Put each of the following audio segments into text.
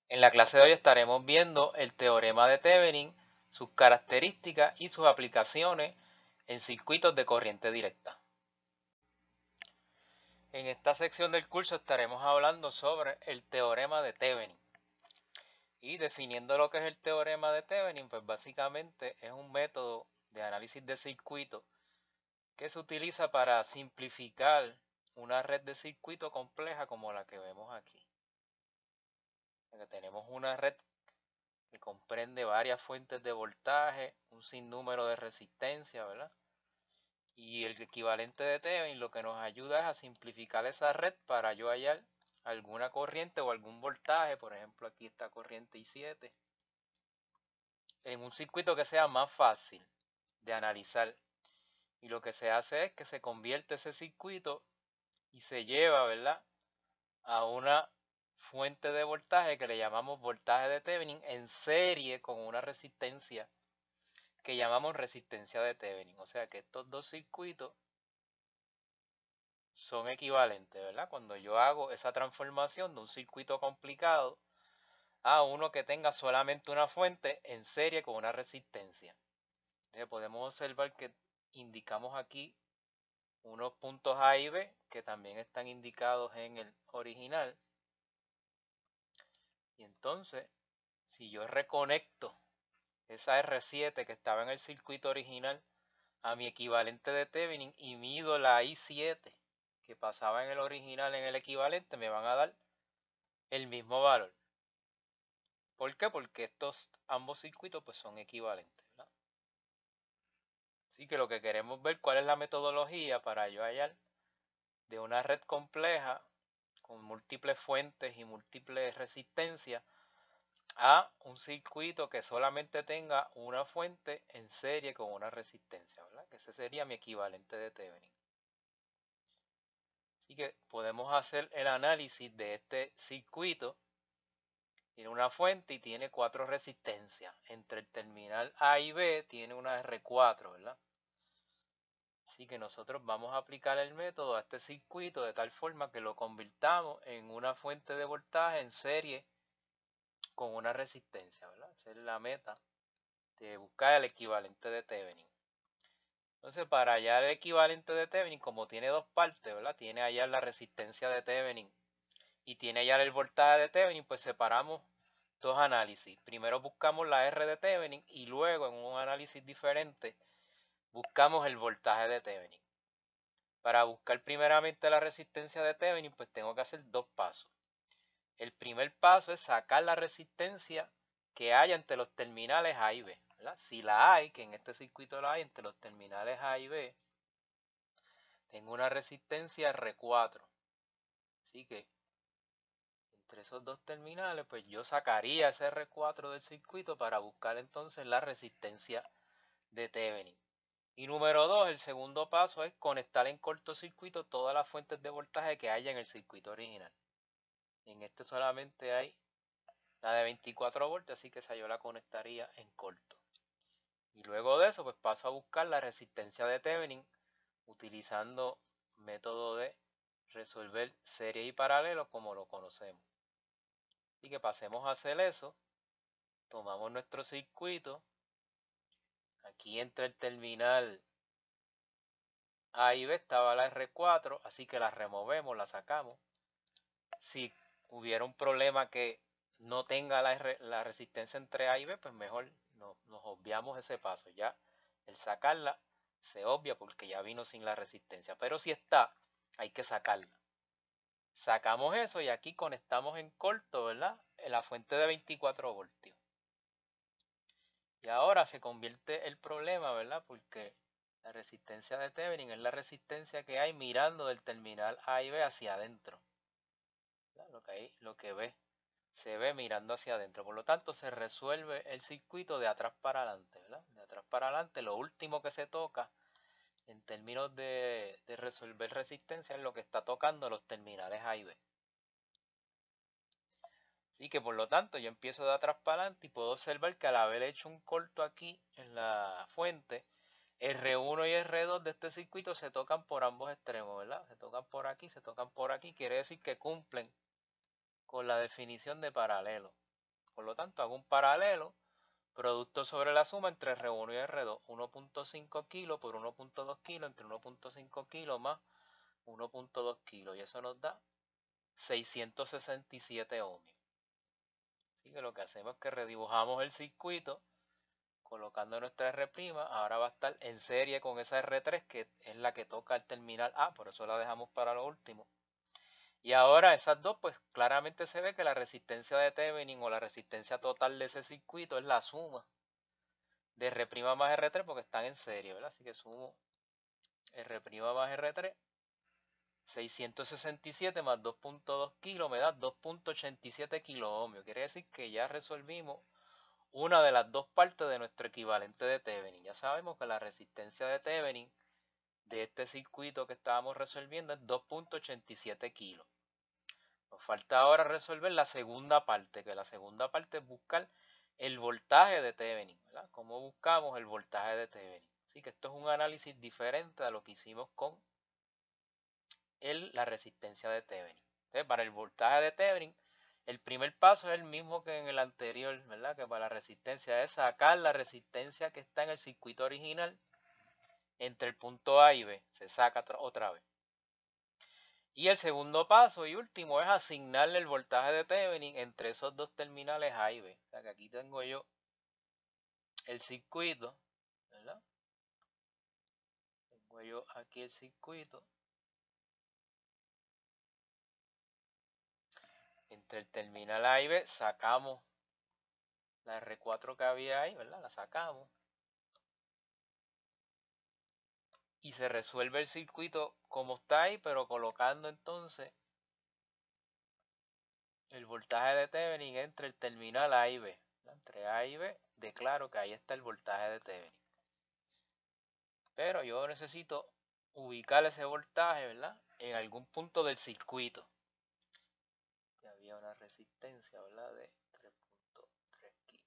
En la clase de hoy estaremos viendo el teorema de Thevenin, sus características y sus aplicaciones en circuitos de corriente directa. En esta sección del curso estaremos hablando sobre el teorema de Thevenin. Y definiendo lo que es el teorema de Thevenin, pues básicamente es un método de análisis de circuitos que se utiliza para simplificar una red de circuito compleja como la que vemos aquí. Tenemos una red que comprende varias fuentes de voltaje, un sinnúmero de resistencia, ¿verdad? Y el equivalente de Thevenin lo que nos ayuda es a simplificar esa red para yo hallar alguna corriente o algún voltaje, por ejemplo aquí está corriente I7, en un circuito que sea más fácil de analizar. Y lo que se hace es que se convierte ese circuito y se lleva, ¿verdad?, a una fuente de voltaje que le llamamos voltaje de Thevenin en serie con una resistencia que llamamos resistencia de Thevenin. O sea que estos dos circuitos son equivalentes, ¿verdad? Cuando yo hago esa transformación de un circuito complicado a uno que tenga solamente una fuente en serie con una resistencia. Entonces podemos observar que indicamos aquí unos puntos A y B que también están indicados en el original. Y entonces, si yo reconecto esa R7 que estaba en el circuito original a mi equivalente de Thevenin y mido la I7 que pasaba en el original en el equivalente, me van a dar el mismo valor. ¿Por qué? Porque estos ambos circuitos pues son equivalentes, ¿verdad? Así que lo que queremos ver cuál es la metodología para yo hallar de una red compleja con múltiples fuentes y múltiples resistencias a un circuito que solamente tenga una fuente en serie con una resistencia, ¿verdad? Que ese sería mi equivalente de Thevenin. Así que podemos hacer el análisis de este circuito. Tiene una fuente y tiene 4 resistencias. Entre el terminal A y B tiene una R4, ¿verdad? Así que nosotros vamos a aplicar el método a este circuito de tal forma que lo convirtamos en una fuente de voltaje en serie con una resistencia, ¿verdad? Esa es la meta de buscar el equivalente de Thevenin. Entonces, para hallar el equivalente de Thevenin, como tiene dos partes, ¿verdad? Tiene allá la resistencia de Thevenin y tiene allá el voltaje de Thevenin, pues separamos dos análisis. Primero buscamos la R de Thevenin y luego en un análisis diferente buscamos el voltaje de Thevenin. Para buscar primeramente la resistencia de Thevenin, pues tengo que hacer dos pasos. El primer paso es sacar la resistencia que hay entre los terminales A y B, ¿verdad? Si la hay, que en este circuito la hay entre los terminales A y B, tengo una resistencia R4. Así que entre esos dos terminales, pues yo sacaría ese R4 del circuito para buscar entonces la resistencia de Thevenin. Y número 2, el segundo paso es conectar en cortocircuito todas las fuentes de voltaje que haya en el circuito original. En este solamente hay la de 24 voltios, así que esa yo la conectaría en corto. Y luego de eso, pues paso a buscar la resistencia de Thevenin utilizando método de resolver serie y paralelo como lo conocemos. Así que pasemos a hacer eso. Tomamos nuestro circuito. Aquí entre el terminal A y B estaba la R4, así que la removemos, la sacamos. Si hubiera un problema que no tenga la resistencia entre A y B, pues mejor nos obviamos ese paso. Ya el sacarla se obvia porque ya vino sin la resistencia. Pero si está, hay que sacarla. Sacamos eso y aquí conectamos en corto, ¿verdad? En la fuente de 24 voltios. Y ahora se convierte el problema, ¿verdad? Porque la resistencia de Thevenin es la resistencia que hay mirando del terminal A y B hacia adentro. Lo que ve, se ve mirando hacia adentro. Por lo tanto, se resuelve el circuito de atrás para adelante, ¿verdad? De atrás para adelante, lo último que se toca en términos de resolver resistencia es lo que está tocando los terminales A y B. Así que por lo tanto yo empiezo de atrás para adelante y puedo observar que al haber hecho un corto aquí en la fuente, R1 y R2 de este circuito se tocan por ambos extremos, ¿verdad? Se tocan por aquí, se tocan por aquí, quiere decir que cumplen con la definición de paralelo. Por lo tanto, hago un paralelo, producto sobre la suma entre R1 y R2, 1.5 kilos por 1.2 kilos entre 1.5 kilos más 1.2 kilos, y eso nos da 667 ohmios. Así que lo que hacemos es que redibujamos el circuito colocando nuestra R', ahora va a estar en serie con esa R3 que es la que toca el terminal A, por eso la dejamos para lo último. Y ahora esas dos, pues claramente se ve que la resistencia de Thevenin o la resistencia total de ese circuito es la suma de R' más R3 porque están en serie, ¿verdad? Así que sumo R' más R3, 667 más 2.2 kilos me da 2.87 kilo ohmios. Quiere decir que ya resolvimos una de las dos partes de nuestro equivalente de Thevenin. Ya sabemos que la resistencia de Thevenin de este circuito que estábamos resolviendo es 2.87 kilos. Nos falta ahora resolver la segunda parte, que la segunda parte es buscar el voltaje de Thevenin, ¿verdad? ¿Cómo buscamos el voltaje de Thevenin? Así que esto es un análisis diferente a lo que hicimos con la resistencia de Thevenin. Entonces, para el voltaje de Thevenin, el primer paso es el mismo que en el anterior, ¿verdad? Que para la resistencia es sacar la resistencia que está en el circuito original entre el punto A y B. Se saca otra vez. Y el segundo paso y último es asignarle el voltaje de Thevenin entre esos dos terminales A y B. O sea que aquí tengo yo el circuito, ¿verdad? Tengo yo aquí el circuito. Entre el terminal A y B sacamos la R4 que había ahí, ¿verdad? La sacamos. Y se resuelve el circuito como está ahí, pero colocando entonces el voltaje de Thevenin entre el terminal A y B. Entre A y B declaro que ahí está el voltaje de Thevenin. Pero yo necesito ubicar ese voltaje, ¿verdad? En algún punto del circuito. Que había una resistencia, ¿verdad? De 3.3 kilos.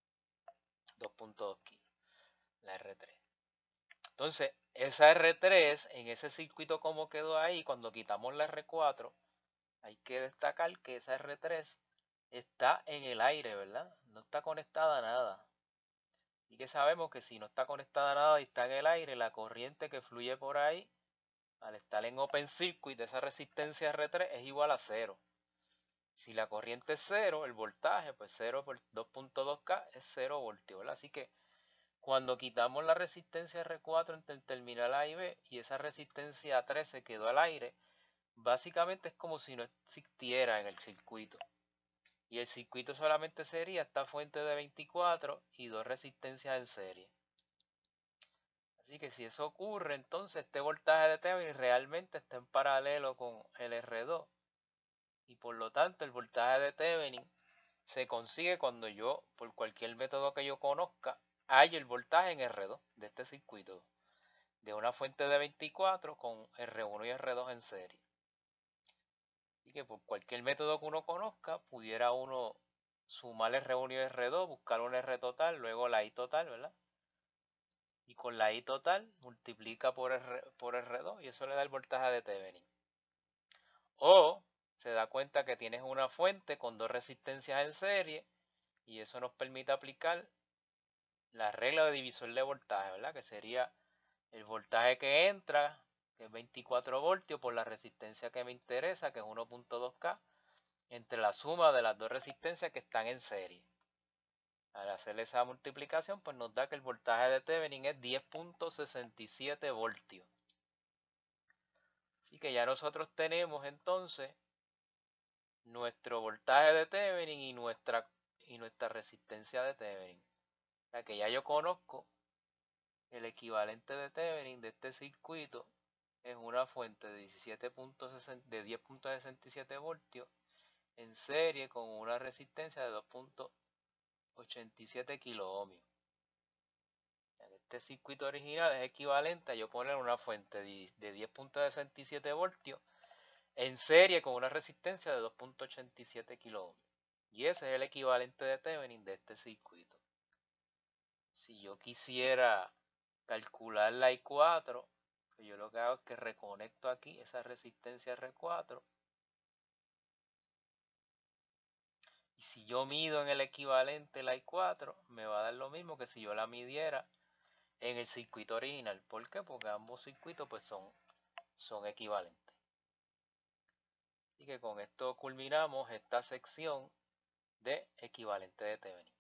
2.2 kilos. La R3. Entonces, esa R3 en ese circuito como quedó ahí, cuando quitamos la R4, hay que destacar que esa R3 está en el aire, ¿verdad? No está conectada a nada. Y que sabemos que si no está conectada a nada y está en el aire, la corriente que fluye por ahí, al estar en open circuit, esa resistencia R3 es igual a 0. Si la corriente es 0, el voltaje, pues 0 por 2.2K es 0 voltios, ¿verdad? Así que cuando quitamos la resistencia R4 entre el terminal A y B y esa resistencia 3 se quedó al aire, básicamente es como si no existiera en el circuito. Y el circuito solamente sería esta fuente de 24 y dos resistencias en serie. Así que si eso ocurre, entonces este voltaje de Thevenin realmente está en paralelo con el R2. Y por lo tanto el voltaje de Thevenin se consigue cuando yo, por cualquier método que yo conozca, hay el voltaje en R2 de este circuito, de una fuente de 24 con R1 y R2 en serie. Así que por cualquier método que uno conozca, pudiera uno sumar R1 y R2, buscar un R total, luego la I total, ¿verdad? Y con la I total multiplica por R2 y eso le da el voltaje de Thevenin. O se da cuenta que tienes una fuente con dos resistencias en serie y eso nos permite aplicar la regla de divisor de voltaje, ¿verdad? Que sería el voltaje que entra, que es 24 voltios, por la resistencia que me interesa, que es 1.2K, entre la suma de las dos resistencias que están en serie. Al hacer esa multiplicación, pues nos da que el voltaje de Thevenin es 10.67 voltios. Así que ya nosotros tenemos entonces nuestro voltaje de Thevenin y nuestra resistencia de Thevenin. O sea que ya yo conozco el equivalente de Thevenin de este circuito es una fuente de 10.67 voltios en serie con una resistencia de 2.87 kilo ohmios. Este circuito original es equivalente a yo poner una fuente de 10.67 voltios en serie con una resistencia de 2.87 kilo ohmios. Y ese es el equivalente de Thevenin de este circuito. Si yo quisiera calcular la I4, pues yo lo que hago es que reconecto aquí esa resistencia R4 Y si yo mido en el equivalente la I4, me va a dar lo mismo que si yo la midiera en el circuito original. ¿Por qué? Porque ambos circuitos pues son equivalentes. Y que con esto culminamos esta sección de equivalente de Thevenin.